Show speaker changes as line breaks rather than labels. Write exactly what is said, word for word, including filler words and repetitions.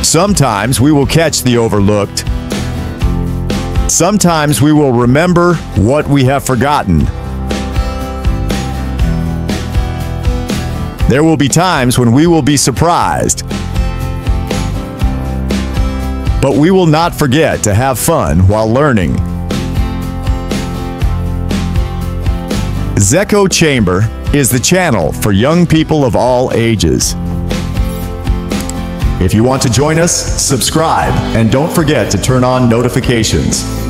Sometimes we will catch the overlooked. Sometimes we will remember what we have forgotten. There will be times when we will be surprised. But we will not forget to have fun while learning. Zecho Chamber is the channel for young people of all ages. If you want to join us, subscribe and don't forget to turn on notifications.